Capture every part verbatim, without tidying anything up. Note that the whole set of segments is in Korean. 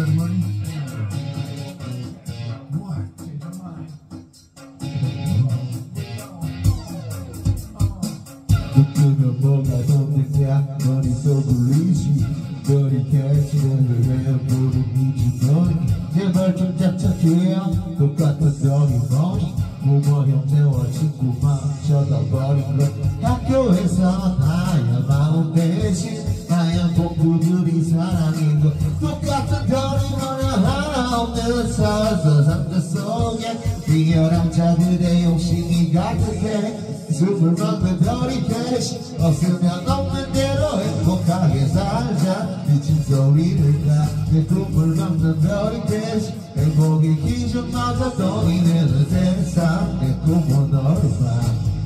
느끼면 뭐가 더 느껴 머릿속을 리지 머리 캐치는 왜 모르는지 너니 제발 좀 잡착해요 똑같은 너리 머리 부모 형제와 친구만 쳐다버린 것 학교에서 나야 마음 대신 나야 복부들이 사랑인 것 똑같은 별이 하나 없는 서서 상자 속에 비열한 자들의 욕심이 가득해 숨을 막는 별이 대신 없으면 없는 대로 행복하게 살자 미친 소리를 가내 꿈을 막는 별이 대신 행복의 기준마저 동의되는 세상 내 꿈은 너를 봐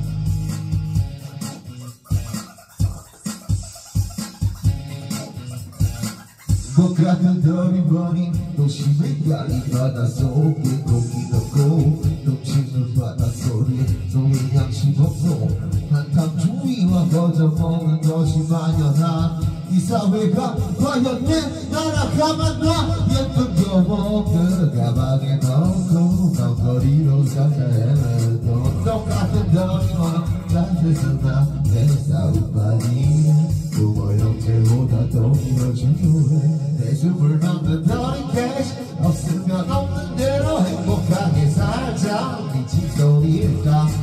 똑같은 별이 버린 도심의 가리 바닷속에 고기 넣고 넘치는 바닷소리에 소리 양심 없어 한탕 주위와 거저 먹는 것이 만연한 이 사회가 과연 내 나라가만 나 예쁜 교복을 가방에 넣고 넌거리로 살자 헤매도 똑같은 별이와 딴데서나 내 싸움빨이 부모 형제보다 더 중요해 내 숨을 막는 별이 캐시 없으면 없는 대로 행복하게 살자 미친 소리일까